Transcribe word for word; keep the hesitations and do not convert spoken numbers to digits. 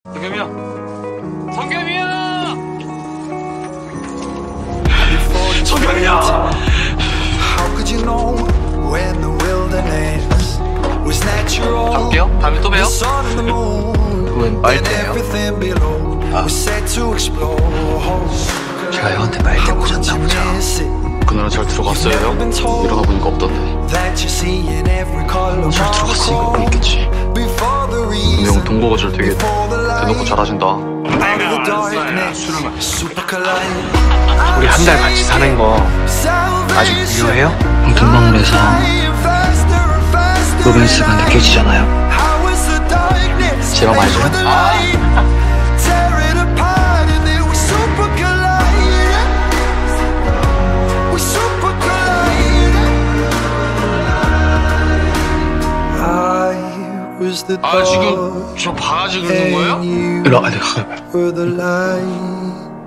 성겸이야! 성겸이야! 성겸이야! 갈게요. 다음에 또 봬요. 그건 빨대예요. 아. 제가 형한테 빨대 꽂았나 보죠. 그날은 잘 들어갔어요, 형? 일어나 보니까 없던데. 잘 들어갔으니까 뭐 있겠지. 근데 형 동거 거절 되게 대놓고 잘하신다. 우리 한 달 같이 사는 거 아직 유효해요? 형 등방문에서 로맨스가 느껴지잖아요. 제 맘 알죠? 아. 아 지금 저 바가지 긁는 거예요? 일로 와, 내가 가봐요.